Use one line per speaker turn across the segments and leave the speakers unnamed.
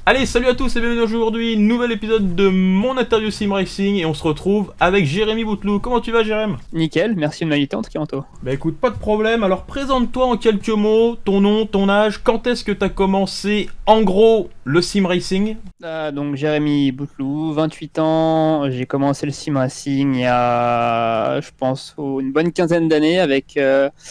Allez, salut à tous et bienvenue aujourd'hui, nouvel épisode de mon interview Sim Racing et on se retrouve avec Jérémy Bouteloup. Comment tu vas, Jérém?
Nickel, merci de m'inviter en tout cas, Anto.
Bah écoute, pas de problème, alors présente-toi en quelques mots, ton nom, ton âge, quand est-ce que t'as commencé en gros le Sim Racing?
Donc Jérémy Bouteloup, 28 ans, j'ai commencé le sim racing il y a, je pense, une bonne quinzaine d'années avec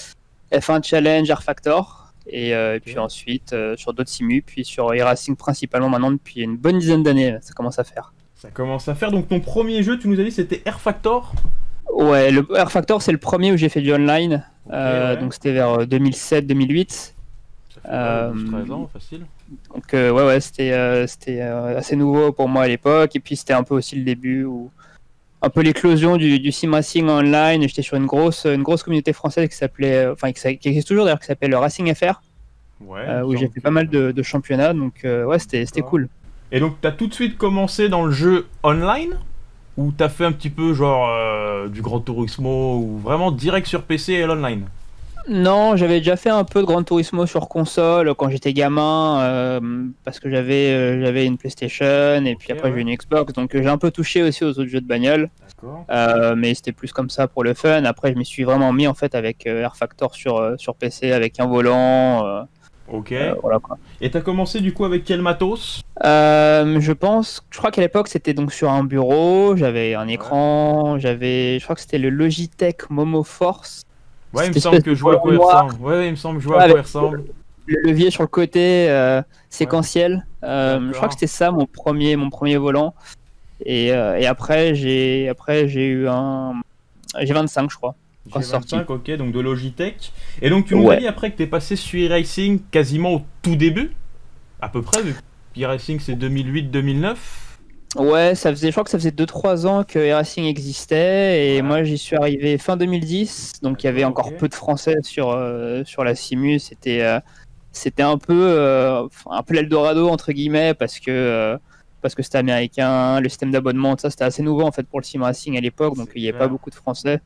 F1 Challenge, R Factor. Et puis ensuite sur d'autres simus, puis sur e-racing principalement maintenant depuis une bonne dizaine d'années, ça commence à faire.
Ça commence à faire, donc ton premier jeu, tu nous as dit, c'était R Factor?
Ouais, le R Factor c'est le premier où j'ai fait du online,
ouais.
donc c'était vers 2007-2008.
Ça fait 13 ans, facile.
Donc ouais, c'était assez nouveau pour moi à l'époque, et puis c'était un peu aussi le début où un peu l'éclosion du sim racing online. J'étais sur une grosse communauté française qui s'appelait, qui existe toujours d'ailleurs, qui s'appelle Racing FR, où j'ai fait pas mal de championnats, donc ouais, c'était cool.
Et donc t'as tout de suite commencé dans le jeu online, ou t'as fait un petit peu genre du Gran Turismo, ou vraiment direct sur PC et l'online?
Non, j'avais déjà fait un peu de Gran Turismo sur console quand j'étais gamin, parce que j'avais une PlayStation, et puis après j'ai une Xbox, donc j'ai un peu touché aussi aux autres jeux de bagnole. Mais c'était plus comme ça pour le fun. Après je m'y suis vraiment mis en fait avec R Factor sur PC avec un volant. Voilà, quoi.
Et t'as commencé du coup avec quel matos?
Je crois qu'à l'époque c'était donc sur un bureau, j'avais un écran, je crois que c'était le Logitech Momo Force.
Ouais, il me semble que je vois à quoi il ressemble. Ouais, il me semble que je vois à quoi il ressemble.
Le levier sur le côté séquentiel. Je crois que c'était ça mon premier volant. Et après j'ai eu j'ai 25, je crois.
G25, ok, donc de Logitech. Et donc tu nous as dit après que t'es passé sur e-racing quasiment au tout début, à peu près, vu que e-racing c'est 2008-2009.
Ouais, je crois que ça faisait 2-3 ans que e-racing existait, et moi j'y suis arrivé fin 2010, donc il y avait encore peu de français sur la simu. C'était un peu l'Eldorado entre guillemets, parce que c'était américain, le système d'abonnement, ça c'était assez nouveau en fait pour le sim racing à l'époque, donc il n'y avait pas beaucoup de français.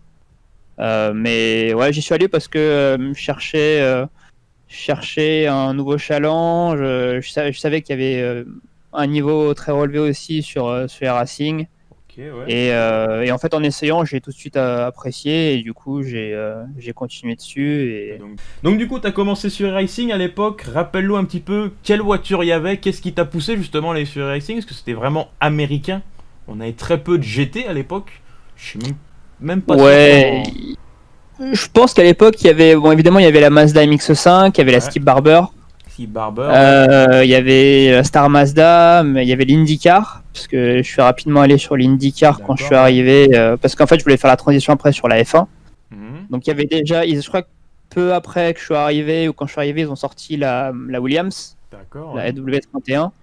Mais ouais, j'y suis allé parce que je cherchais un nouveau challenge. Je savais qu'il y avait un niveau très relevé aussi sur e-racing. Et en fait, en essayant, j'ai tout de suite apprécié, et du coup, j'ai continué dessus.
Donc du coup, tu as commencé sur e-racing à l'époque. Rappelle-nous un petit peu quelle voiture il y avait, qu'est-ce qui t'a poussé justement à aller sur e-racing, parce que c'était vraiment américain. On avait très peu de GT à l'époque. Je sais même pas.
Ouais. Je pense qu'à l'époque, il y avait, évidemment, il y avait la Mazda MX-5, il y avait la Skip Barber. Il y avait la Star Mazda, mais il y avait l'IndyCar, parce que je suis rapidement allé sur l'IndyCar quand je suis arrivé, parce qu'en fait je voulais faire la transition après sur la F1. Donc il y avait déjà, je crois que peu après que je suis arrivé, ou quand je suis arrivé, ils ont sorti la Williams, la W31.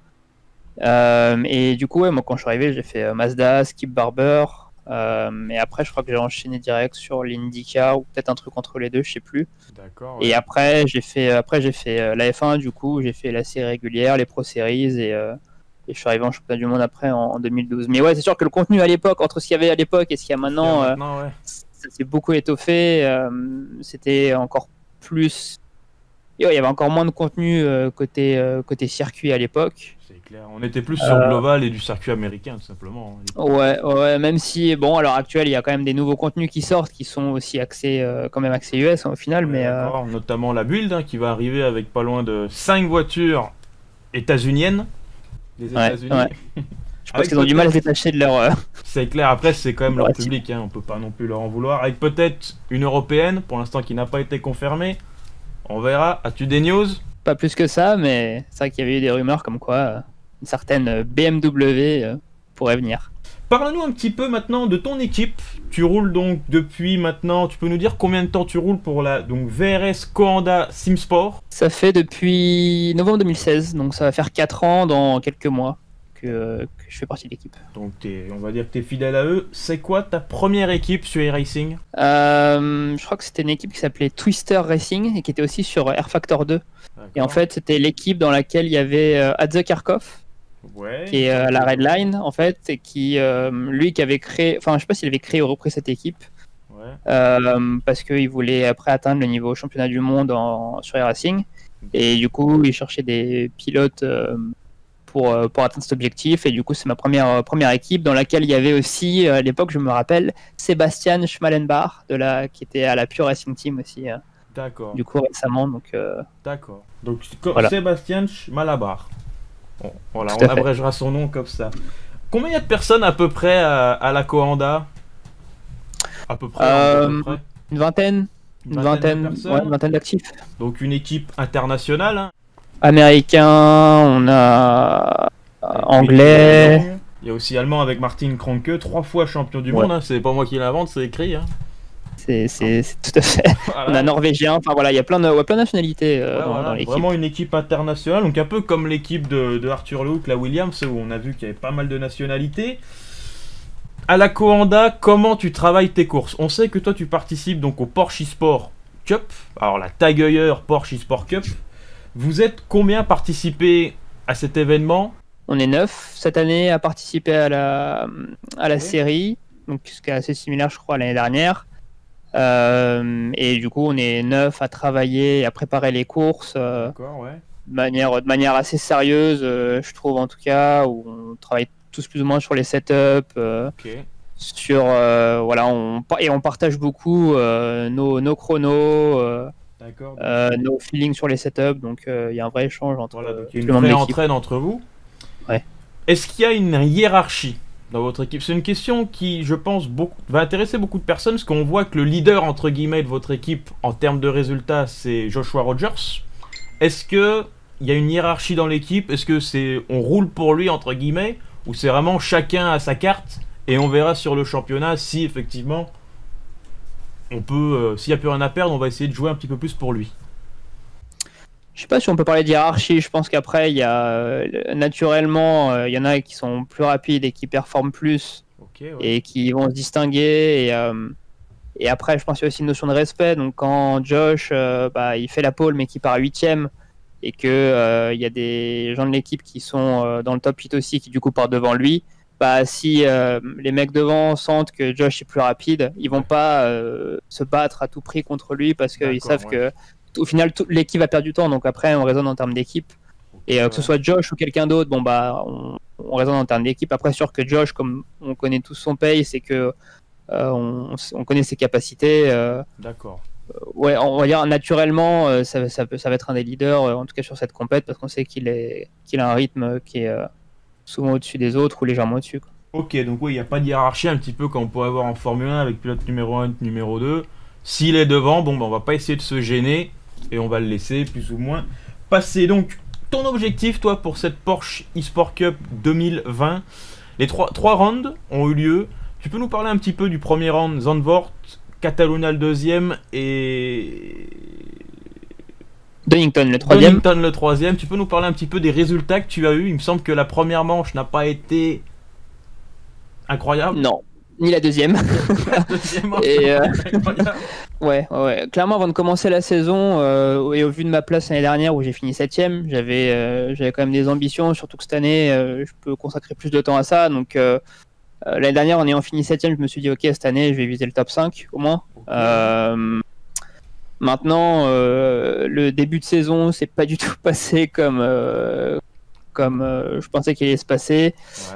Et du coup, moi quand je suis arrivé, j'ai fait Mazda, Skip Barber, et après je crois que j'ai enchaîné direct sur l'IndyCar, ou peut-être un truc entre les deux, je sais plus. Et après j'ai fait la F1, du coup j'ai fait la série régulière, les Pro Series, et je suis arrivé en championnat du monde après en 2012. Mais ouais, c'est sûr que le contenu à l'époque, entre ce qu'il y avait à l'époque et ce qu'il y a maintenant, ça s'est beaucoup étoffé. C'était encore plus, il y avait encore moins de contenu côté circuit à l'époque.
C'est clair, on était plus sur Global et du circuit américain tout simplement.
Ouais, même si, bon, à l'heure actuelle, il y a quand même des nouveaux contenus qui sortent, qui sont aussi quand même axés US au final.
Notamment la Build, qui va arriver avec pas loin de 5 voitures états-uniennes. Des États-Unis.
Je pense qu'ils ont du mal à se détacher de leur...
C'est clair, après c'est quand même leur public, on peut pas non plus leur en vouloir. Avec peut-être une européenne, pour l'instant qui n'a pas été confirmée. On verra. As-tu des news?
Pas plus que ça, mais c'est vrai qu'il y avait eu des rumeurs comme quoi une certaine BMW pourrait venir.
Parle-nous un petit peu maintenant de ton équipe. Tu roules donc depuis maintenant, tu peux nous dire combien de temps tu roules pour la VRS Coanda Simsport?
Ça fait depuis novembre 2016, donc ça va faire 4 ans dans quelques mois que je fais partie de l'équipe.
Donc on va dire que tu es fidèle à eux. C'est quoi ta première équipe sur e-racing?
Je crois que c'était une équipe qui s'appelait Twister Racing et qui était aussi sur R Factor 2. Et en fait, c'était l'équipe dans laquelle il y avait Adze Karkov, qui est à la Red Line, en fait, et qui avait créé, enfin, je sais pas s'il avait créé ou repris cette équipe, parce qu'il voulait après atteindre le niveau championnat du monde sur e-racing. Et du coup, il cherchait des pilotes pour atteindre cet objectif. Et du coup, c'est ma première équipe dans laquelle il y avait aussi, à l'époque, je me rappelle, Sébastien Schmallenbach, qui était à la Pure Racing Team aussi.
D'accord.
Du coup, récemment.
D'accord. Donc,
voilà.
Sébastien Schmallenbach. Bon, voilà, on abrégera son nom comme ça. Combien il y a de personnes à peu près à la Coanda? À peu près.
Une vingtaine. Une vingtaine d'actifs.
Donc une équipe internationale. Hein.
Américain, on a anglais.
Il y a aussi allemand avec Martin Kronke, 3 fois champion du monde. Hein. C'est pas moi qui l'invente, c'est écrit. Hein.
C'est tout à fait. Voilà. On a norvégien. Enfin voilà, il y a plein de nationalités dans l'équipe.
Vraiment une équipe internationale, donc un peu comme l'équipe de Arthur Luke, la Williams, où on a vu qu'il y avait pas mal de nationalités. À la Coanda, comment tu travailles tes courses? On sait que toi tu participes donc au Porsche eSport Cup, alors la Tag Heuer Porsche eSport Cup. Vous êtes combien participé à cet événement?
On est 9 cette année à participer à la série, donc ce qui est assez similaire je crois à l'année dernière. Et du coup on est 9 à travailler, à préparer les courses de manière assez sérieuse, je trouve en tout cas, où on travaille tous plus ou moins sur les setups, sur voilà, on partage beaucoup nos chronos, nos feelings sur les setups, donc il y a un vrai échange entre
il y a une vraie entraide entre vous.
Ouais.
Est-ce qu'il y a une hiérarchie dans votre équipe? C'est une question qui, je pense, va intéresser beaucoup de personnes, parce qu'on voit que le leader entre guillemets de votre équipe en termes de résultats, c'est Joshua Rogers. Est-ce que il y a une hiérarchie dans l'équipe? Est-ce que on roule pour lui entre guillemets, ou c'est vraiment chacun à sa carte et on verra sur le championnat si effectivement on peut, s'il n'y a plus rien à perdre, on va essayer de jouer un petit peu plus pour lui?
Je sais pas si on peut parler de hiérarchie. Je pense qu'après, il y a naturellement, il y en a qui sont plus rapides et qui performent plus et qui vont se distinguer. Et après, je pense qu'il y a aussi une notion de respect. Donc quand Josh, il fait la pole mais qui part 8ème, et que il y a des gens de l'équipe qui sont dans le top 8 aussi, qui du coup partent devant lui, si les mecs devant sentent que Josh est plus rapide, ils vont pas se battre à tout prix contre lui, parce qu'ils savent que au final l'équipe va perdre du temps. Donc après on raisonne en termes d'équipe, et que ce soit Josh ou quelqu'un d'autre, on raisonne en termes d'équipe. Après, sûr que Josh, comme on connaît tous son pace, c'est que on connaît ses capacités,
d'accord.
Ouais, on va dire naturellement, ça va être un des leaders, en tout cas sur cette compète, parce qu'on sait qu'il a un rythme qui est souvent au-dessus des autres ou légèrement au-dessus.
Ok, donc oui, il n'y a pas de hiérarchie, un petit peu comme on pourrait avoir en Formule 1 avec pilote numéro 1 et numéro 2. S'il est devant, on va pas essayer de se gêner et on va le laisser plus ou moins passer. Donc, ton objectif, toi, pour cette Porsche eSport Cup 2020, les trois rounds ont eu lieu. Tu peux nous parler un petit peu du premier round, Zandvoort, Catalunya le deuxième et
Donington le
troisième. Tu peux nous parler un petit peu des résultats que tu as eu? Il me semble que la première manche n'a pas été incroyable.
Non, ni la deuxième.
La deuxième manche,
ouais. Clairement, avant de commencer la saison, et au vu de ma place l'année dernière où j'ai fini 7ème, j'avais quand même des ambitions, surtout que cette année, je peux consacrer plus de temps à ça. Donc l'année dernière, en ayant fini 7ème, je me suis dit ok, cette année je vais viser le top 5 au moins. Maintenant, le début de saison c'est pas du tout passé comme je pensais qu'il allait se passer.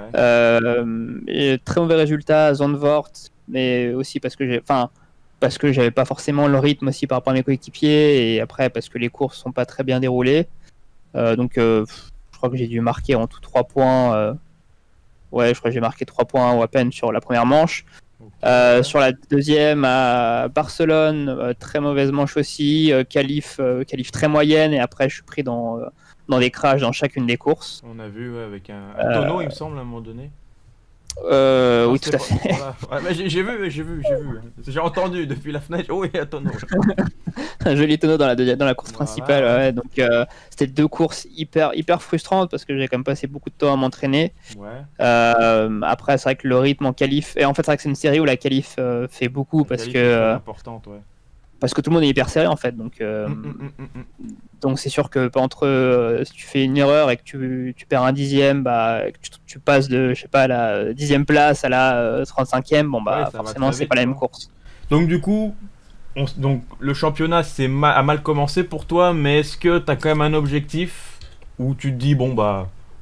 Très mauvais résultat à Zandvoort, mais aussi parce que j'avais pas forcément le rythme aussi par rapport à mes coéquipiers, et après parce que les courses sont pas très bien déroulées. Donc je crois que j'ai dû marquer en tout 3 points. Je crois que j'ai marqué 3 points ou à peine sur la première manche. Sur la deuxième à Barcelone, très mauvaise manche aussi, qualif très moyenne, et après je suis pris dans des crashs dans chacune des courses.
On a vu avec un tonneau, il me semble, à un moment donné.
Oui, tout à fait.
Voilà. Ouais, j'ai vu. J'ai entendu depuis la fenêtre. Oh, il y a un tonneau.
Un joli tonneau dans la course principale. Ouais. Donc c'était 2 courses hyper frustrantes, parce que j'ai quand même passé beaucoup de temps à m'entraîner. Après, c'est vrai que le rythme en qualif, et en fait c'est vrai que c'est une série où la qualif fait beaucoup, parce que
importante,
parce que tout le monde est hyper serré en fait. Donc c'est sûr que si tu fais une erreur et que tu perds un dixième, que tu passes de la 10e place à la 35e, forcément c'est pas la même course.
Donc du coup, le championnat a mal commencé pour toi, mais est-ce que tu as quand même un objectif où tu te dis on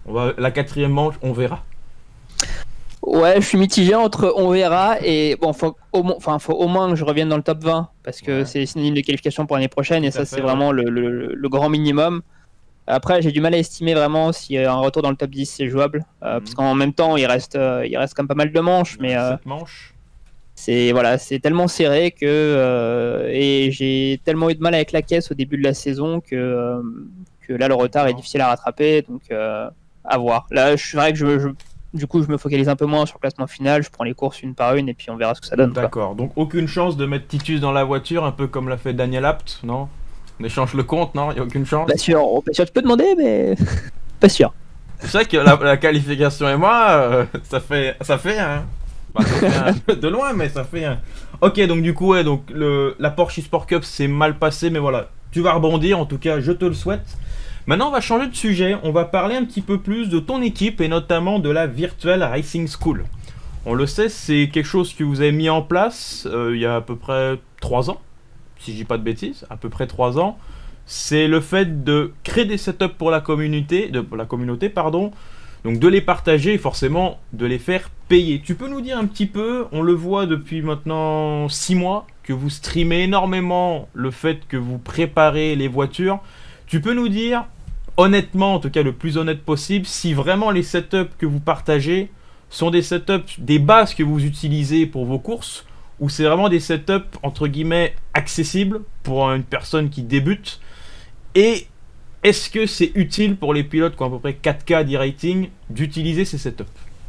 La quatrième manche, on verra.
Ouais, je suis mitigé entre on verra et bon, faut au moins que je revienne dans le top 20 parce que c'est synonyme de qualification pour l'année prochaine et ça c'est vraiment le grand minimum. Après, j'ai du mal à estimer vraiment si un retour dans le top 10 c'est jouable parce qu'en même temps il reste quand même pas mal de manches, mais
7 manches.
C'est tellement serré que et j'ai tellement eu de mal avec la caisse au début de la saison que là le retard est difficile à rattraper, donc à voir. Là, c'est vrai que du coup, je me focalise un peu moins sur le classement final, je prends les courses une par une et puis on verra ce que ça donne.
D'accord, donc aucune chance de mettre Titus dans la voiture, un peu comme l'a fait Daniel Abt, non? On échange le compte, non? Il n'y a aucune chance?
Pas sûr, tu peux demander, mais pas sûr.
C'est vrai que la qualification et moi, ça fait un... Bah, ça fait un peu de loin, mais ça fait un... Ok, donc du coup, donc la Porsche Sport Cup s'est mal passé, mais voilà, tu vas rebondir, en tout cas, je te le souhaite. Maintenant, on va changer de sujet. On va parler un petit peu plus de ton équipe et notamment de la Virtual Racing School. On le sait, c'est quelque chose que vous avez mis en place il y a à peu près 3 ans, si je dis pas de bêtises, à peu près 3 ans. C'est le fait de créer des setups pour la communauté, donc de les partager et forcément de les faire payer. Tu peux nous dire un petit peu, on le voit depuis maintenant 6 mois, que vous streamez énormément le fait que vous préparez les voitures. Tu peux nous dire, honnêtement, en tout cas le plus honnête possible, si vraiment les setups que vous partagez sont des setups, des bases que vous utilisez pour vos courses, ou c'est vraiment des setups, entre guillemets, accessibles pour une personne qui débute. Et est-ce que c'est utile pour les pilotes qui ont à peu près 4K d'e-rating d'utiliser ces setups?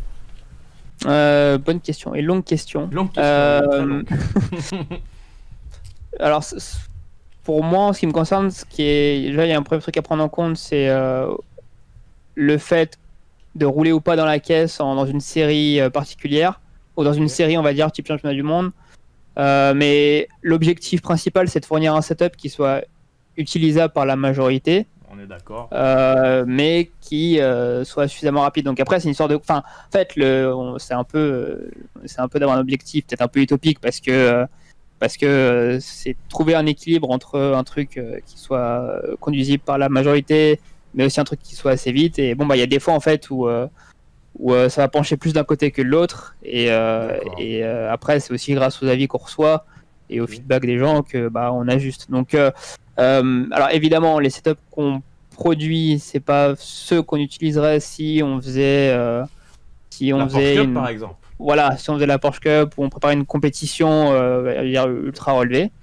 Bonne question, et longue question.
Très longue.
Alors... Pour moi, en ce qui me concerne, déjà, il y a un premier truc à prendre en compte, c'est le fait de rouler ou pas dans la caisse dans une série particulière, ou dans une série, on va dire, type championnat du monde. Mais l'objectif principal, c'est de fournir un setup qui soit utilisable par la majorité.
On est d'accord.
Mais qui soit suffisamment rapide. Donc après, c'est une sorte de... Enfin, en fait, c'est un peu d'avoir un objectif peut-être un peu utopique parce que c'est trouver un équilibre entre un truc qui soit conduisible par la majorité, mais aussi un truc qui soit assez vite. Et bon, bah, il y a des fois en fait où ça va pencher plus d'un côté que de l'autre. Et après, c'est aussi grâce aux avis qu'on reçoit et au feedback des gens que bah, on ajuste. Donc, alors évidemment, les setups qu'on produit, c'est pas ceux qu'on utiliserait si on faisait
par exemple.
Voilà, si on faisait la Porsche Cup ou on préparait une compétition ultra relevée.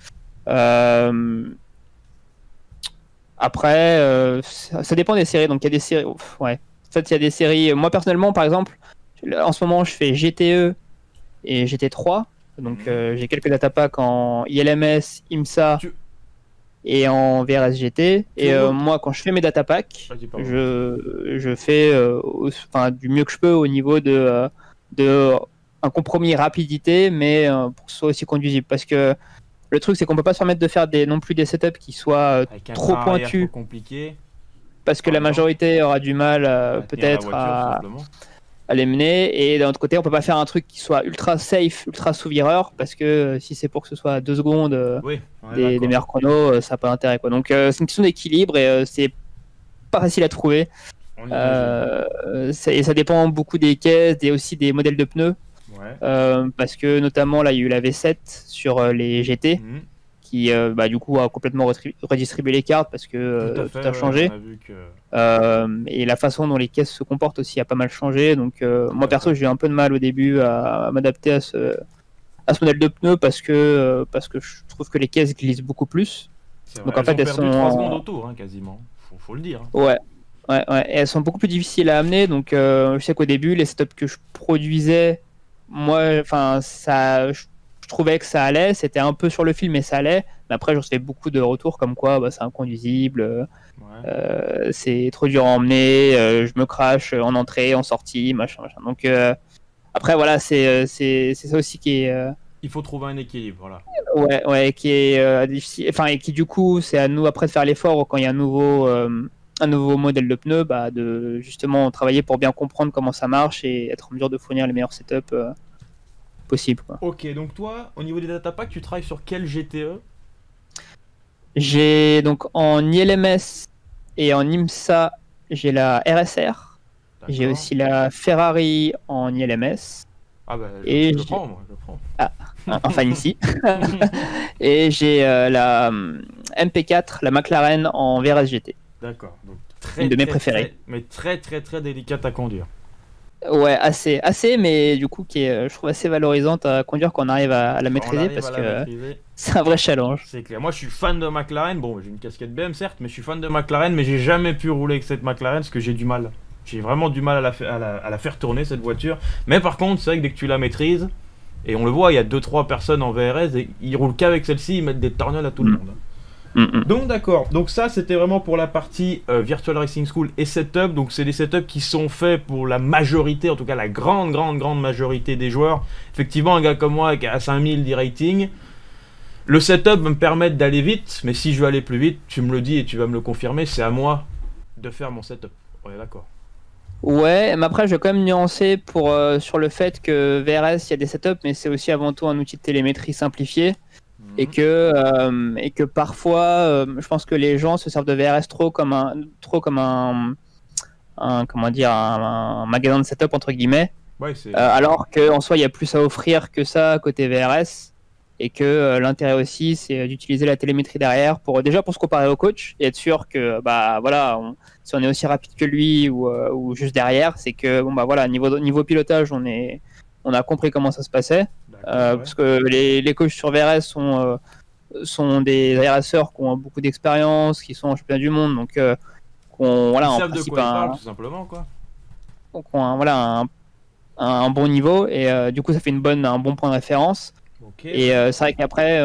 Après, ça dépend des séries. Donc il y a des séries. Ouais. En fait, il y a des séries. Moi personnellement, par exemple, en ce moment, je fais GTE et GT3. Donc j'ai quelques datapacks en ILMS, IMSA et en VRSGT. Et moi, quand je fais mes datapacks, je fais du mieux que je peux au niveau de un compromis rapidité, mais pour que ce soit aussi conduisible. Parce que le truc, c'est qu'on peut pas se permettre de faire non plus des setups qui soient trop pointus.
Trop compliqué.
Parce que la majorité aura du mal peut-être à les mener. Et d'un autre côté, on peut pas faire un truc qui soit ultra safe, ultra sous-vireur, parce que si c'est pour que ce soit à 2 secondes des meilleurs chronos, ça n'a pas d'intérêt, quoi. Donc c'est une question d'équilibre et c'est pas facile à trouver. Et ça dépend beaucoup des caisses et aussi des modèles de pneus. Parce que notamment là il y a eu la V7 sur les GT qui du coup a complètement redistribué les cartes parce que tout a changé. Et la façon dont les caisses se comportent aussi a pas mal changé. Donc moi perso j'ai eu un peu de mal au début à m'adapter à ce modèle de pneus parce que je trouve que les caisses glissent beaucoup plus.
Donc en fait elles sont 3 secondes au tour quasiment. Faut le dire.
Ouais. Et elles sont beaucoup plus difficiles à amener. Donc je sais qu'au début les setups que je produisais, moi, je trouvais que ça allait, c'était un peu sur le fil, mais ça allait. Mais après, je recevais beaucoup de retours comme quoi c'est inconduisible, c'est trop dur à emmener, je me crache en entrée, en sortie, machin. Donc après, voilà, c'est ça aussi qui est.
Il faut trouver un équilibre, voilà.
Ouais, qui est difficile. Enfin, et qui du coup, c'est à nous après de faire l'effort quand il y a un nouveau modèle de pneu, de justement travailler pour bien comprendre comment ça marche et être en mesure de fournir les meilleurs setups possibles.
Ok, donc toi, au niveau des datapacks, tu travailles sur quel GTE?
J'ai donc en ILMS et en IMSA, j'ai la RSR. J'ai aussi la Ferrari en ILMS.
Ah bah, je le prends, moi, je le prends.
Ah, enfin ici. Et j'ai la MP4, la McLaren en VRS GT.
D'accord. Donc,
une de mes préférées.
Mais très délicate à conduire.
Ouais, assez, mais du coup qui est, je trouve, assez valorisante à conduire quand on arrive à la maîtriser, parce que c'est un vrai challenge.
C'est clair. Moi, je suis fan de McLaren. Bon, j'ai une casquette BM certes, mais je suis fan de McLaren, mais j'ai jamais pu rouler avec cette McLaren parce que j'ai du mal. J'ai vraiment du mal à la faire tourner cette voiture. Mais par contre, c'est vrai que dès que tu la maîtrises, et on le voit, il y a 2-3 personnes en VRS et ils roulent qu'avec celle-ci, ils mettent des torgnoles à tout le monde. Donc d'accord, donc ça c'était vraiment pour la partie Virtual Racing School et setup. Donc c'est des setups qui sont faits pour la majorité, en tout cas la grande majorité des joueurs. Effectivement, un gars comme moi qui a 5000 d'e-rating, le setup va me permettre d'aller vite, mais si je veux aller plus vite, tu me le dis et tu vas me le confirmer, c'est à moi de faire mon setup. On est d'accord?
Ouais, mais après je vais quand même nuancer sur le fait que VRS, il y a des setups, mais c'est aussi avant tout un outil de télémétrie simplifié. Et que parfois, je pense que les gens se servent de VRS trop comme un magasin de setup entre guillemets.
Ouais,
alors qu'en soi, il y a plus à offrir que ça côté VRS, et que l'intérêt aussi, c'est d'utiliser la télémétrie derrière pour se comparer au coach et être sûr que si on est aussi rapide que lui ou juste derrière, c'est que niveau pilotage, on a compris comment ça se passait. Parce que les coachs sur VRS sont des RSeurs qui ont beaucoup d'expérience, qui sont champions du monde, donc
en principe tout simplement quoi.
Donc un bon niveau, et du coup ça fait un bon point de référence. Et c'est vrai qu'après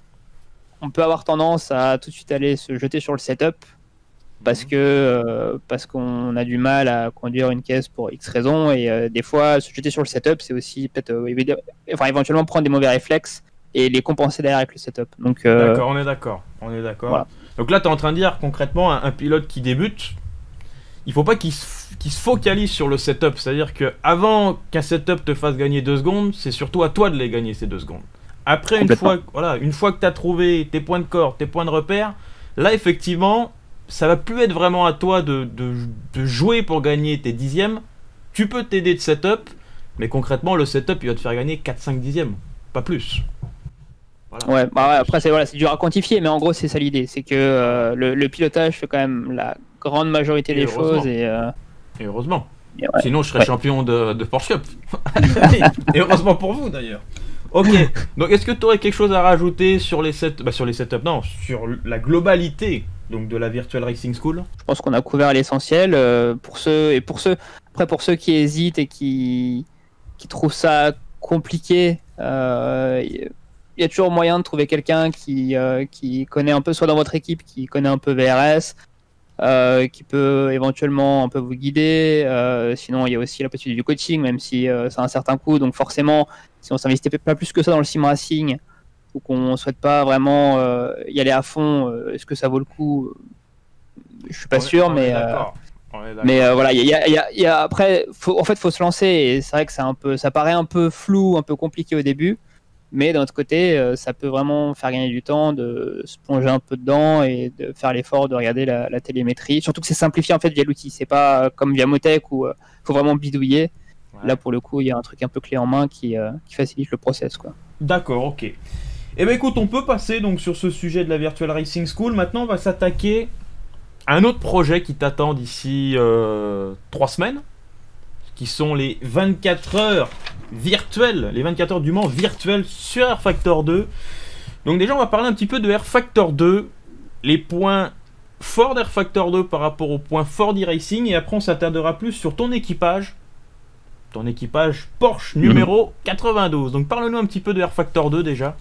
on peut avoir tendance à tout de suite aller se jeter sur le setup parce qu'on a du mal à conduire une caisse pour X raisons, et des fois se jeter sur le setup, c'est aussi peut-être éventuellement prendre des mauvais réflexes et les compenser derrière avec le setup. Donc
d'accord, on est d'accord. Voilà. Donc là tu es en train de dire concrètement un pilote qui débute, il faut pas qu'il se focalise sur le setup, c'est-à-dire que avant qu'un setup te fasse gagner 2 secondes, c'est surtout à toi de les gagner ces 2 secondes. Après une fois que tu as trouvé tes points de corps, tes points de repère, là effectivement ça va plus être vraiment à toi de jouer pour gagner tes dixièmes. Tu peux t'aider de setup, mais concrètement le setup il va te faire gagner 4-5 dixièmes, pas plus.
Voilà. Après c'est dur à quantifier, mais en gros c'est ça l'idée, c'est que le pilotage fait quand même la grande majorité des choses, et
heureusement. Sinon je serais champion de Porsche Cup. Et heureusement pour vous d'ailleurs. Ok, donc est-ce que tu aurais quelque chose à rajouter sur les setups, sur la globalité donc de la Virtual Racing School?
Je pense qu'on a couvert l'essentiel. Pour ceux qui hésitent et qui trouvent ça compliqué, il y a toujours moyen de trouver quelqu'un qui connaît un peu, soit dans votre équipe, qui connaît un peu VRS, qui peut éventuellement un peu vous guider. Sinon, il y a aussi la possibilité du coaching, même si ça a un certain coût. Donc forcément, si on s'investit pas plus que ça dans le sim racing, ou qu'on souhaite pas vraiment y aller à fond, est-ce que ça vaut le coup? Je suis pas sûr, mais voilà, après, faut se lancer, et c'est vrai que ça paraît un peu flou, un peu compliqué au début, mais d'un autre côté, ça peut vraiment faire gagner du temps de se plonger un peu dedans et de faire l'effort de regarder la télémétrie. Surtout que c'est simplifié en fait via l'outil, c'est pas comme via Motec où faut vraiment bidouiller. Ouais. Là pour le coup, il y a un truc un peu clé en main qui facilite le process, quoi.
D'accord, ok. Eh bien écoute, on peut passer donc sur ce sujet de la Virtual Racing School. Maintenant, on va s'attaquer à un autre projet qui t'attend d'ici 3 semaines, qui sont les 24 heures virtuelles, les 24 heures du Mans virtuelles sur Air Factor 2. Donc déjà, on va parler un petit peu de Air Factor 2, les points forts d'Air Factor 2 par rapport aux points forts d'e-racing, et après on s'attardera plus sur ton équipage Porsche numéro 92. Donc parle-nous un petit peu de Air Factor 2 déjà.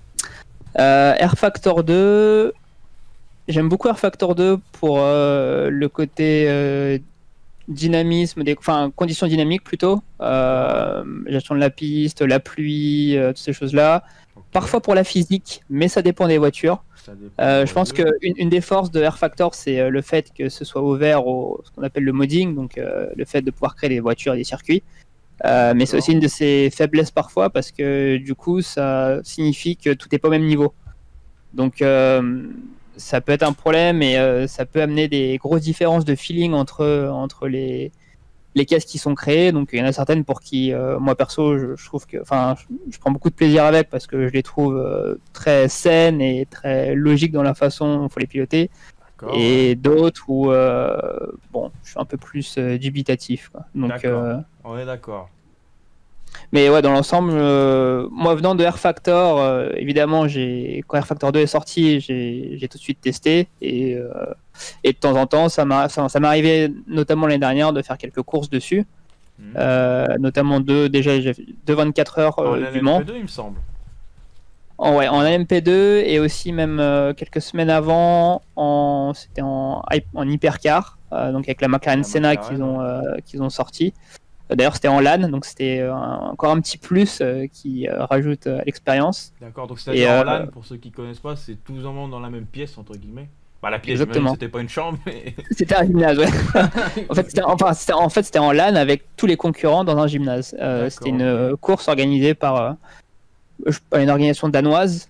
Air Factor 2, j'aime beaucoup Air Factor 2 pour le côté dynamisme, conditions dynamiques plutôt, gestion de la piste, la pluie, toutes ces choses-là. Okay. Parfois pour la physique, mais ça dépend des voitures. Je pense qu'une des forces de Air Factor, c'est le fait que ce soit ouvert ce qu'on appelle le modding, donc le fait de pouvoir créer des voitures et des circuits. Mais c'est aussi une de ses faiblesses parfois, parce que du coup ça signifie que tout n'est pas au même niveau, donc ça peut être un problème, et ça peut amener des grosses différences de feeling entre les les caisses qui sont créées. Donc il y en a certaines pour qui, moi perso, je trouve que, enfin, je prends beaucoup de plaisir avec parce que je les trouve très saines et très logiques dans la façon dont il faut les piloter. Et d'autres où, bon, je suis un peu plus dubitatif, quoi. Donc,
on est d'accord.
Mais ouais, dans l'ensemble, moi venant de R-Factor, évidemment, quand R-Factor 2 est sorti, j'ai tout de suite testé et de temps en temps, ça m'arrivait notamment l'année dernière de faire quelques courses dessus, notamment deux 24 heures du Mans.
En LMP2, il me semble.
En LMP2 et aussi même quelques semaines avant, c'était en Hypercar, donc avec la McLaren Senna qu'ils ont sorti. D'ailleurs, c'était en LAN, donc c'était encore un petit plus qui rajoute à l'expérience.
D'accord, donc c'est-à-dire en LAN, pour ceux qui ne connaissent pas, c'est tous en monde dans la même pièce, entre guillemets. Bah, la pièce, c'était pas une chambre, mais...
C'était un gymnase, ouais. en fait, c'était en LAN avec tous les concurrents dans un gymnase. C'était une course organisée par une organisation danoise.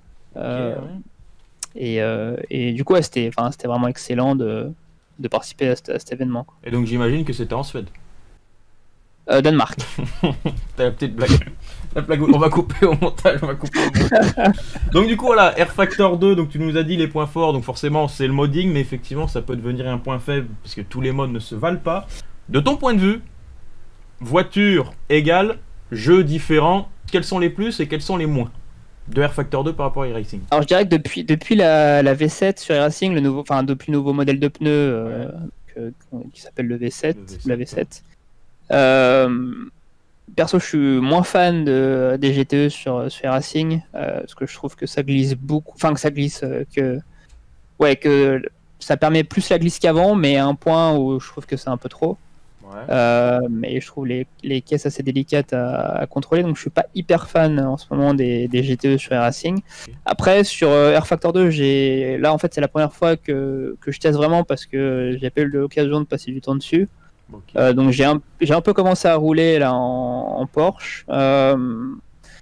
Et du coup, c'était vraiment excellent de participer à cet événement.
Et donc, j'imagine que c'était en Suède.
Danemark.
T'as la petite blague. On va couper au montage. Donc du coup voilà, R-Factor 2, donc tu nous as dit les points forts, donc forcément c'est le modding, mais effectivement ça peut devenir un point faible, parce que tous les mods ne se valent pas. De ton point de vue, voiture égale, jeu différent, quels sont les plus et quels sont les moins de R-Factor 2 par rapport à iRacing?
Alors je dirais que depuis la V7 sur iRacing, depuis le nouveau modèle de pneus qui s'appelle le V7, la V7. Perso, je suis moins fan des GTE sur iRacing parce que je trouve que ça glisse beaucoup, enfin que ça glisse, que ça permet plus la glisse qu'avant, mais à un point où je trouve que c'est un peu trop. Mais je trouve les caisses assez délicates à contrôler, donc je suis pas hyper fan en ce moment des GTE sur iRacing. Après sur R-Factor 2, là en fait c'est la première fois que je teste vraiment parce que j'ai pas eu l'occasion de passer du temps dessus. Donc j'ai un peu commencé à rouler là en Porsche. Je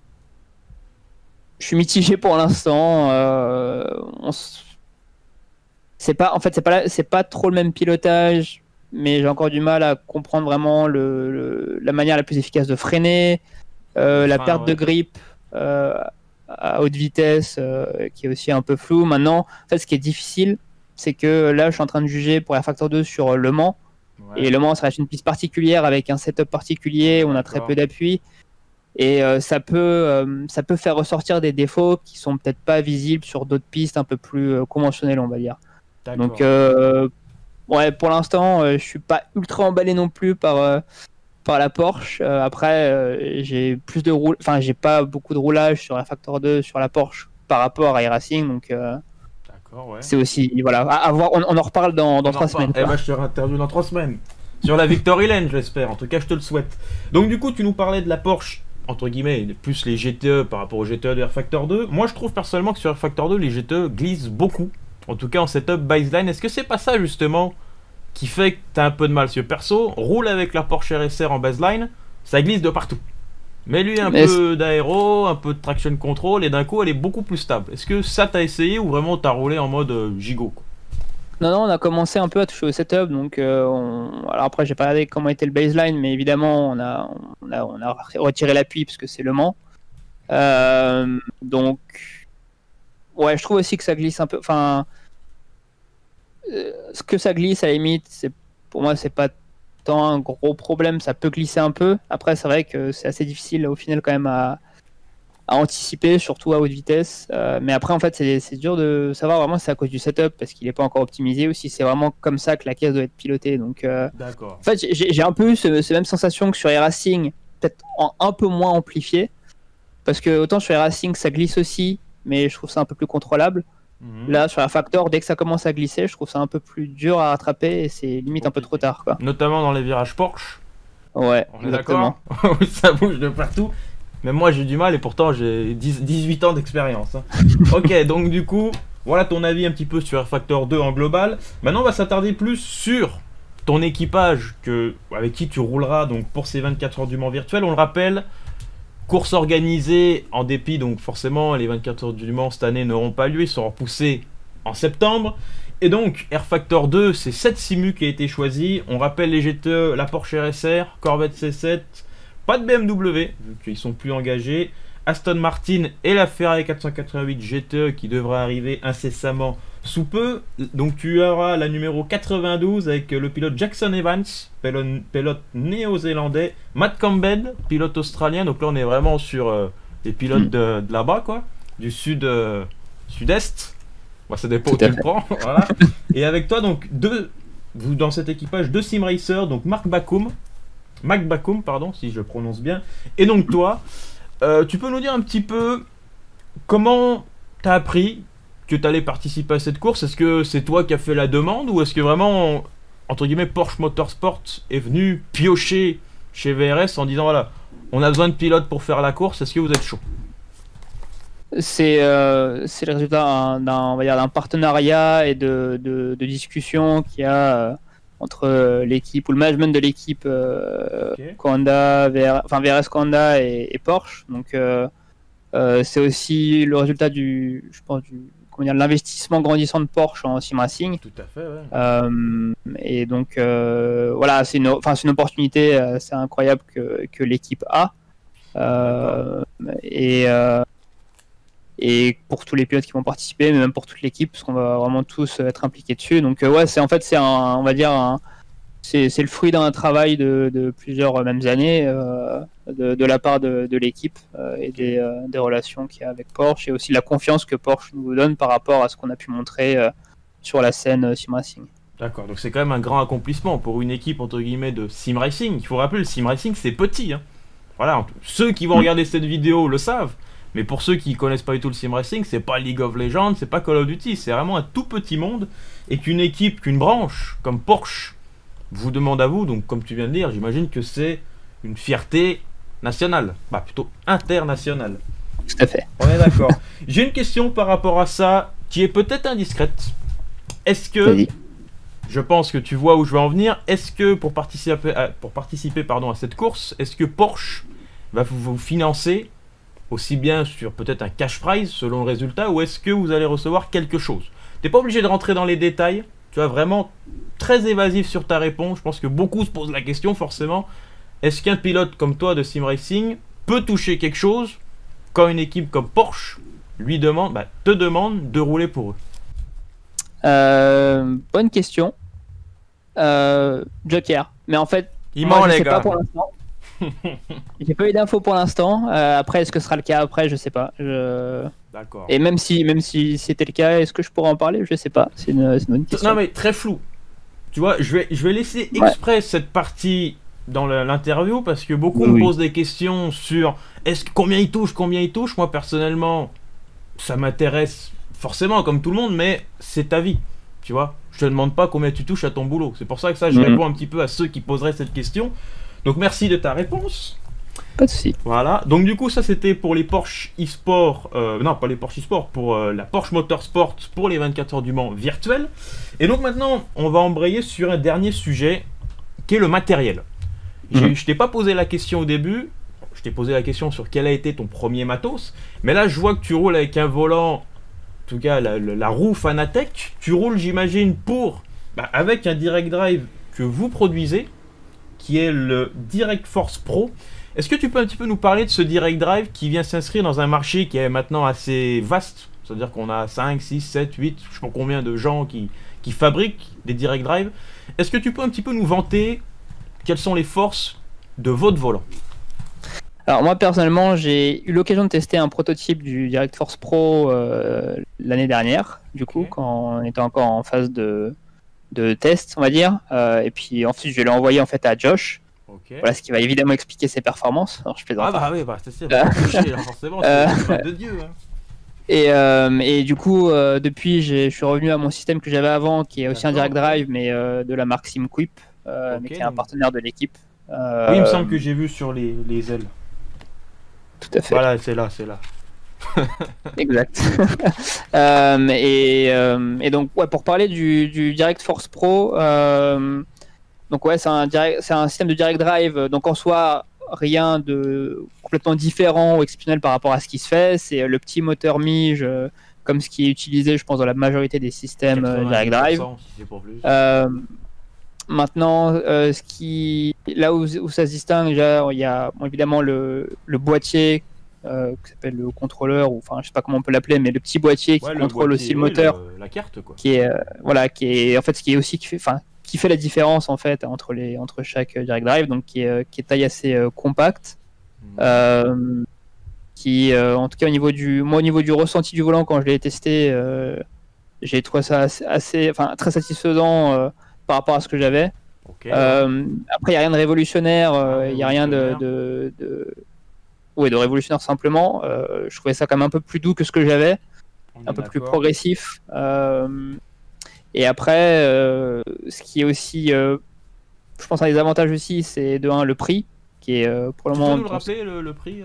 suis mitigé pour l'instant. C'est pas trop le même pilotage, mais j'ai encore du mal à comprendre vraiment la manière la plus efficace de freiner, la perte de grip à haute vitesse qui est aussi un peu floue. Maintenant, en fait, ce qui est difficile, c'est que là, je suis en train de juger pour R-Factor 2 sur Le Mans. Et Le Mans, ça reste une piste particulière avec un setup particulier où on a très peu d'appui. Et ça peut faire ressortir des défauts qui sont peut-être pas visibles sur d'autres pistes un peu plus conventionnelles, on va dire. Donc, pour l'instant, je suis pas ultra emballé non plus par la Porsche. Après, j'ai pas beaucoup de roulage sur R-Factor 2 sur la Porsche par rapport à iRacing. Donc, c'est aussi, voilà, à voir, on en reparle dans 3 semaines.
Eh ben, je serai interviewé dans 3 semaines. Sur la Victory Lane, j'espère. En tout cas, je te le souhaite. Donc, du coup, tu nous parlais de la Porsche, entre guillemets, plus les GTE par rapport aux GTE de R-Factor 2. Moi, je trouve personnellement que sur R-Factor 2, les GTE glissent beaucoup. En tout cas, en setup baseline. Est-ce que c'est pas ça, justement, qui fait que t'as un peu de mal? Parce que perso, roule avec la Porsche RSR en baseline, ça glisse de partout. Mais lui, un peu d'aéro, un peu de traction control, et d'un coup, elle est beaucoup plus stable. Est-ce que ça t'as essayé ou vraiment t'as roulé en mode gigot, quoi?
Non, on a commencé un peu à toucher au setup, donc alors après j'ai pas regardé comment était le baseline, mais évidemment on a retiré l'appui parce que c'est Le Mans. Donc ouais, je trouve aussi que ça glisse un peu. Enfin, ce que ça glisse à la limite, pour moi c'est pas un gros problème, ça peut glisser un peu. Après c'est vrai que c'est assez difficile au final quand même à anticiper, surtout à haute vitesse. Mais après en fait c'est dur de savoir vraiment si c'est à cause du setup parce qu'il n'est pas encore optimisé ou si c'est vraiment comme ça que la caisse doit être pilotée. Donc en fait j'ai un peu eu cette même sensation que sur iRacing, peut-être un peu moins amplifié, parce que autant sur iRacing ça glisse aussi, mais je trouve ça un peu plus contrôlable. Là sur la Factor, dès que ça commence à glisser, je trouve ça un peu plus dur à rattraper et c'est limite un peu trop tard, quoi.
Notamment dans les virages Porsche.
Ouais,
on est d'accord. Ça bouge de partout. Même moi j'ai du mal et pourtant j'ai 18 ans d'expérience. Ok, donc du coup, voilà ton avis un petit peu sur R-Factor 2 en global. Maintenant on va s'attarder plus sur ton équipage avec qui tu rouleras donc, pour ces 24 heures du Mans virtuel. On le rappelle, course organisée en dépit, donc forcément les 24 heures du Mans cette année n'auront pas lieu, ils seront repoussés en septembre. Et donc, Air Factor 2, c'est cette simu qui a été choisie. On rappelle les GTE, la Porsche RSR, Corvette C7, pas de BMW, vu qu'ils sont plus engagés. Aston Martin et la Ferrari 488 GTE qui devrait arriver incessamment sous peu. Donc tu auras la numéro 92 avec le pilote Jackson Evans, pilote néo-zélandais, Matt Campbell, pilote australien. Donc là on est vraiment sur les pilotes de là-bas, quoi, du sud-est. Bah, ça dépend où tu le prends. Voilà. Et avec toi, donc, vous dans cet équipage, 2 sim racers, donc Mac Bakoum, pardon, si je prononce bien. Et donc toi, tu peux nous dire un petit peu comment tu as appris que tu allais participer à cette course? Est-ce que c'est toi qui as fait la demande ou est-ce que vraiment, entre guillemets, Porsche Motorsport est venu piocher chez VRS en disant voilà, on a besoin de pilotes pour faire la course, est-ce que vous êtes chaud?
C'est le résultat d'un partenariat et de discussions qu'il y a entre l'équipe ou le management de l'équipe Honda, VRS Honda et Porsche. Donc c'est aussi le résultat de l'investissement grandissant de Porsche en sim racing.
Tout à fait, ouais.
Et donc voilà, c'est une opportunité assez incroyable que l'équipe a. Et pour tous les pilotes qui vont participer, mais même pour toute l'équipe, parce qu'on va vraiment tous être impliqués dessus. Donc ouais, c'est le fruit d'un travail de plusieurs mêmes années de la part de l'équipe et des relations qu'il y a avec Porsche et aussi la confiance que Porsche nous donne par rapport à ce qu'on a pu montrer sur la scène sim racing.
D'accord, donc c'est quand même un grand accomplissement pour une équipe entre guillemets de sim racing. Il faut rappeler, le sim racing c'est petit, hein. Voilà, ceux qui vont regarder cette vidéo le savent. Mais pour ceux qui connaissent pas du tout le sim racing, c'est pas League of Legends, c'est pas Call of Duty, c'est vraiment un tout petit monde. Et qu'une équipe, qu'une branche comme Porsche vous demande à vous, donc comme tu viens de dire, j'imagine que c'est une fierté nationale, bah plutôt internationale.
Tout à fait.
On est d'accord. J'ai une question par rapport à ça qui est peut-être indiscrète. Est-ce que, je pense que tu vois où je vais en venir, est-ce que pour participer à cette course, est-ce que Porsche va vous financer aussi bien sur peut-être un cash prize selon le résultat, ou est-ce que vous allez recevoir quelque chose? T'es pas obligé de rentrer dans les détails, tu vois, vraiment très évasif sur ta réponse. Je pense que beaucoup se posent la question forcément, est-ce qu'un pilote comme toi de sim racing peut toucher quelque chose quand une équipe comme Porsche te demande de rouler pour
eux? Bonne question. Joker, mais en fait
il ment, les gars.
Pas pour l'instant. J'ai pas eu d'infos pour l'instant. Après, est-ce que ce sera le cas après? Je sais pas.
D'accord.
Et même si c'était le cas, est-ce que je pourrais en parler? Je sais pas. C'est une bonne question.
Non, mais très flou. Tu vois, je vais laisser exprès cette partie dans l'interview parce que beaucoup me posent des questions sur combien il touche. Moi, personnellement, ça m'intéresse forcément comme tout le monde, mais c'est ta vie. Tu vois, je te demande pas combien tu touches à ton boulot. C'est pour ça que je réponds un petit peu à ceux qui poseraient cette question. Donc merci de ta réponse.
Pas de soucis.
Voilà, donc du coup ça c'était pour les Porsche e-sport, non pas les Porsche e-sport, pour la Porsche Motorsport pour les 24 heures du Mans virtuelles. Et donc maintenant on va embrayer sur un dernier sujet qui est le matériel. Je t'ai pas posé la question au début, je t'ai posé la question sur quel a été ton premier matos, mais là je vois que tu roules avec un volant, en tout cas la roue Fanatec, tu roules j'imagine avec un direct drive que vous produisez, qui est le Direct Force Pro. Est-ce que tu peux un petit peu nous parler de ce Direct Drive qui vient s'inscrire dans un marché qui est maintenant assez vaste? C'est-à-dire qu'on a 5, 6, 7, 8, je sais pas combien de gens qui fabriquent des Direct Drive. Est-ce que tu peux un petit peu nous vanter quelles sont les forces de votre volant?
Alors moi personnellement, j'ai eu l'occasion de tester un prototype du Direct Force Pro l'année dernière, du coup, quand on était encore en phase de test, on va dire, et puis ensuite je l'ai envoyé en fait à Josh. Voilà, ce qui va évidemment expliquer ses performances. Alors, je plaisante.
Ah bah oui, c'est sûr, forcément, c'est de Dieu.
Hein. Et du coup, depuis, je suis revenu à mon système que j'avais avant, qui est aussi un Direct Drive, mais de la marque SimQuip, mais qui est un partenaire de l'équipe.
Oui, il me semble que j'ai vu sur les ailes.
Tout à fait.
Voilà, c'est là.
Exact. Et donc pour parler du Direct Force Pro, donc c'est un système de Direct Drive, donc en soi rien de complètement différent ou exceptionnel par rapport à ce qui se fait. C'est le petit moteur Mige comme ce qui est utilisé, je pense, dans la majorité des systèmes Direct Drive.
Si c'est pour plus.
Maintenant, là où ça se distingue, il y a évidemment le boîtier qui s'appelle le contrôleur, ou enfin je sais pas comment on peut l'appeler, mais le petit boîtier qui contrôle aussi le moteur,
la carte quoi.
Qui est en fait qui fait la différence en fait entre chaque Direct Drive, donc qui est taille assez compacte, qui en tout cas au niveau du ressenti du volant quand je l'ai testé, j'ai trouvé ça très satisfaisant par rapport à ce que j'avais.
Okay.
Après il y a rien de révolutionnaire, il y a rien de révolutionnaire simplement. Je trouvais ça quand même un peu plus doux que ce que j'avais, un peu plus progressif. Et après, ce qui est aussi, je pense, un des avantages aussi, c'est de 1 le prix, qui est pour le moment.
Tu peux nous le rappeler le prix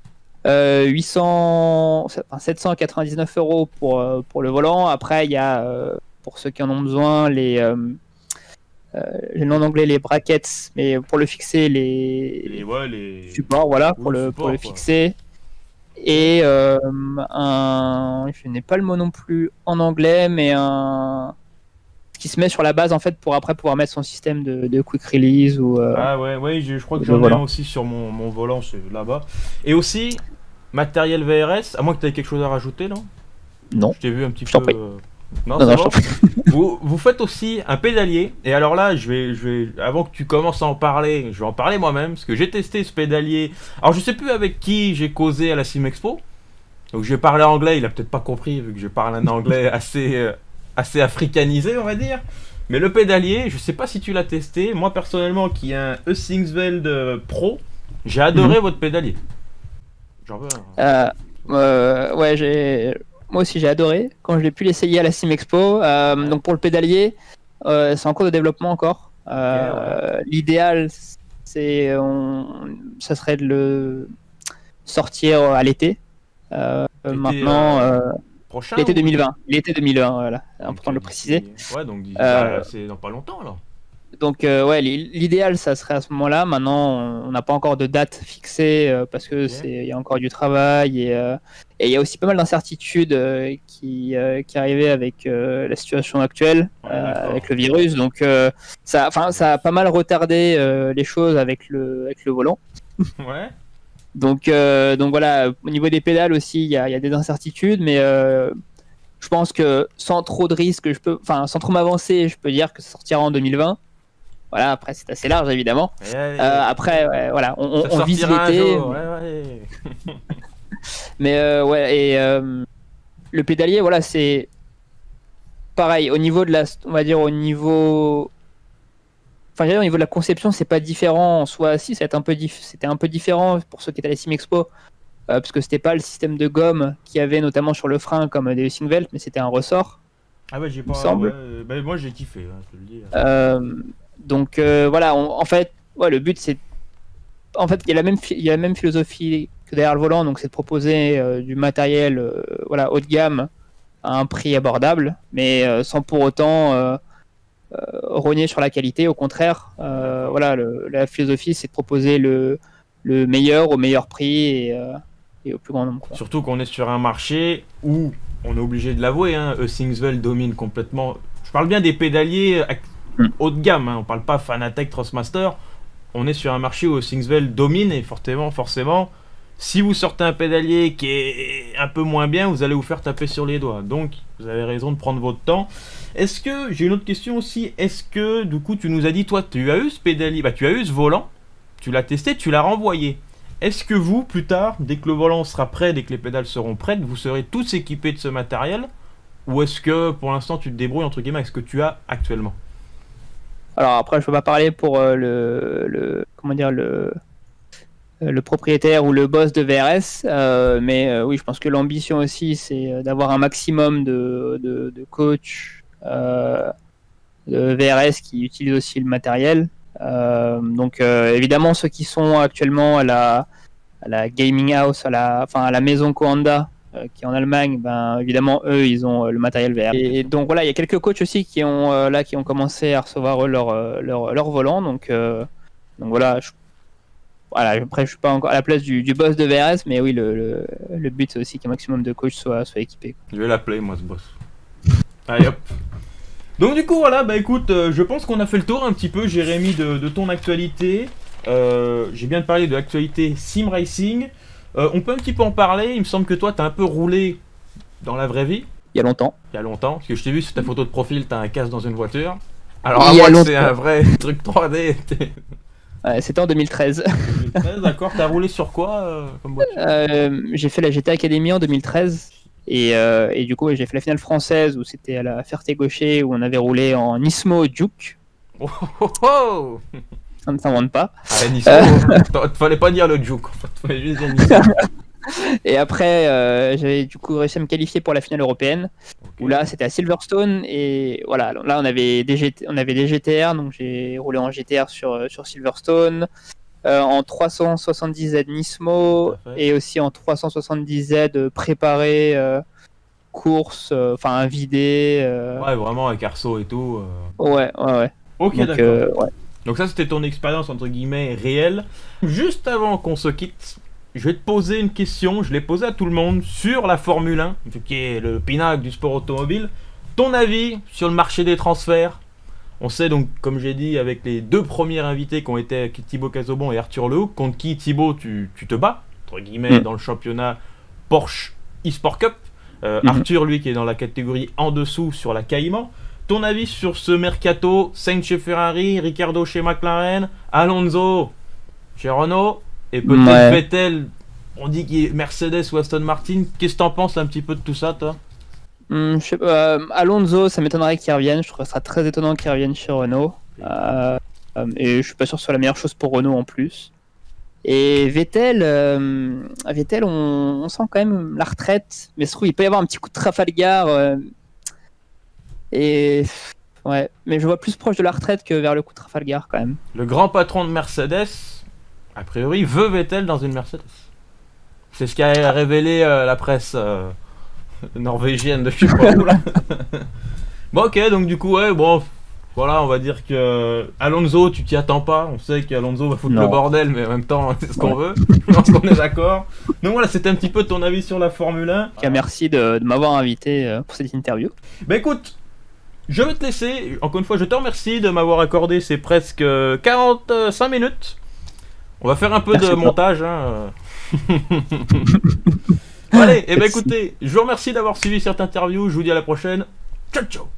799 € pour le volant. Après, il y a, pour ceux qui en ont besoin, j'ai le nom en anglais, les brackets, mais pour le fixer, les supports, voilà, pour le fixer. Et je n'ai pas le mot non plus en anglais, mais qui se met sur la base en fait pour après pouvoir mettre son système de quick release ou
ah ouais, je crois que j'en ai un aussi sur mon volant, c'est là-bas. Et aussi matériel VRS, à moins que tu aies quelque chose à rajouter, non?
Non.
Je t'ai vu un petit peu. Non, c'est bon. Vous faites aussi un pédalier, et alors là, je vais, avant que tu commences à en parler, je vais en parler moi-même, parce que j'ai testé ce pédalier. Alors je sais plus avec qui j'ai causé à la Simexpo, donc j'ai parlé anglais, il a peut-être pas compris, vu que je parle un anglais assez africanisé, on va dire. Mais le pédalier, je sais pas si tu l'as testé, moi personnellement, qui ai un E-Singsveld Pro, j'ai adoré votre pédalier. J'en veux un.
Moi aussi j'ai adoré quand je l'ai pu l'essayer à la Simexpo. Donc pour le pédalier, c'est en cours de développement encore. L'idéal, ça serait de le sortir à l'été. Maintenant, l'été 2020. L'été 2020, voilà. C'est important de le préciser.
Ouais, donc c'est dans pas longtemps là.
Donc l'idéal ça serait à ce moment-là. Maintenant on n'a pas encore de date fixée parce que il y a encore du travail et il y a aussi pas mal d'incertitudes qui arrivaient avec la situation actuelle, avec le virus. Donc ça a pas mal retardé les choses avec le volant.
Ouais.
Donc voilà, au niveau des pédales aussi il y a des incertitudes, mais je pense que sans trop de risques, sans trop m'avancer, je peux dire que ça sortira en 2020. Voilà, après c'est assez large évidemment. Après, voilà, on vise l'été. Mais le pédalier, voilà, c'est pareil au niveau de au niveau de la conception, c'est pas différent en soi. Si, c'était un peu différent pour ceux qui étaient à la Simexpo, parce que c'était pas le système de gomme qu'il y avait notamment sur le frein comme des Singvelt, mais c'était un ressort.
Ah ouais, j'ai pas. Moi j'ai kiffé, hein, je te le dis.
Donc voilà, en fait, le but c'est, en fait, il y a la même philosophie que derrière le volant, donc c'est de proposer du matériel, haut de gamme à un prix abordable, mais sans pour autant rogner sur la qualité. Au contraire, la philosophie c'est de proposer le meilleur au meilleur prix et au plus grand nombre.
Surtout qu'on est sur un marché où on est obligé de l'avouer, hein, Singsveld domine complètement. Je parle bien des pédaliers haut de gamme, hein, on parle pas Fanatec, Trustmaster. On est sur un marché où Singsveld domine et forcément, si vous sortez un pédalier qui est un peu moins bien, vous allez vous faire taper sur les doigts. Donc, vous avez raison de prendre votre temps. Est-ce que, j'ai une autre question aussi, est-ce que, du coup, tu nous as dit, toi, tu as eu ce pédalier, tu as eu ce volant, tu l'as testé, tu l'as renvoyé. Est-ce que vous, plus tard, dès que le volant sera prêt, dès que les pédales seront prêtes, vous serez tous équipés de ce matériel? Ou est-ce que, pour l'instant, tu te débrouilles, entre guillemets, avec ce que tu as actuellement?
Alors après, je peux pas parler pour le propriétaire ou le boss de VRS, mais oui, je pense que l'ambition aussi, c'est d'avoir un maximum de coachs de VRS qui utilisent aussi le matériel. Donc évidemment, ceux qui sont actuellement à la gaming house, à la maison Coanda, qui est en Allemagne, évidemment eux ils ont le matériel VR. Et donc voilà, il y a quelques coachs aussi qui ont commencé à recevoir leur volant, donc voilà, voilà, après je suis pas encore à la place du boss de VRS, mais oui, le but c'est aussi qu'un maximum de coachs soit équipés.
Je vais l'appeler moi ce boss. Allez hop. Donc du coup voilà, bah écoute, je pense qu'on a fait le tour un petit peu, Jérémy, de ton actualité. J'ai bien parlé de l'actualité Sim Racing. On peut un petit peu en parler. Il me semble que toi t'as un peu roulé dans la vraie vie.
Il y a longtemps.
Parce que je t'ai vu sur ta photo de profil, t'as un casque dans une voiture. Alors à moi c'est un vrai truc 3D.
C'était en 2013.
2013, d'accord. T'as roulé sur quoi comme voiture?
J'ai fait la GT Academy en 2013 et du coup j'ai fait la finale française où c'était à la Ferté-Gaucher où on avait roulé en Nismo Duke.
Oh, oh, oh.
Ça ne s'invente pas.
Ah, Nismo, fallait pas dire le Duke. Fallait juste dire Nismo.
Et après, j'avais du coup réussi à me qualifier pour la finale européenne, où là c'était à Silverstone, et voilà, là on avait des GTR, donc j'ai roulé en GTR sur Silverstone, en 370Z Nismo, et aussi en 370Z préparé, course, enfin vidé.
Ouais, vraiment avec Arceau et tout.
Ouais.
Ok,
donc,
d'accord.
Ouais.
Donc ça c'était ton expérience entre guillemets réelle. Juste avant qu'on se quitte, je vais te poser une question, je l'ai posée à tout le monde, sur la Formule 1, qui est le pinacle du sport automobile. Ton avis sur le marché des transferts? On sait donc, comme j'ai dit, avec les deux premiers invités qui ont été Thibaut Casaubon et Arthur Lehoucq, contre qui Thibaut tu te bats, entre guillemets, dans le championnat Porsche eSport Cup. Arthur, lui, qui est dans la catégorie en dessous sur la Cayman. Ton avis sur ce mercato? Sainz chez Ferrari, Ricciardo chez McLaren, Alonso chez Renault, et peut-être Vettel, on dit qu'il est Mercedes ou Aston Martin. Qu'est-ce que t'en penses un petit peu de tout ça, toi?
Je sais pas, Alonso, ça m'étonnerait qu'il revienne. Je trouve que ce sera très étonnant qu'il revienne chez Renault. Et je suis pas sûr que ce soit la meilleure chose pour Renault en plus. Et Vettel, on sent quand même la retraite. Mais je trouve qu'il peut y avoir un petit coup de Trafalgar. Ouais, mais je vois plus proche de la retraite que vers le coup de Trafalgar quand même.
Le grand patron de Mercedes, a priori, veut Vettel dans une Mercedes. C'est ce qu'a révélé la presse norvégienne de je sais pas où là. Bon ok, donc du coup ouais, bon voilà, on va dire que Alonso, tu t'y attends pas. On sait qu'Alonso va foutre le bordel, mais en même temps c'est ce qu'on veut. Je pense qu'on est d'accord. Donc voilà, c'était un petit peu ton avis sur la Formule 1.
Merci de m'avoir invité pour cette interview.
Bah écoute, je vais te laisser. Encore une fois, je te remercie de m'avoir accordé ces presque 45 minutes. On va faire un peu de montage. Hein. Allez, et ben écoutez, je vous remercie d'avoir suivi cette interview. Je vous dis à la prochaine. Ciao, ciao.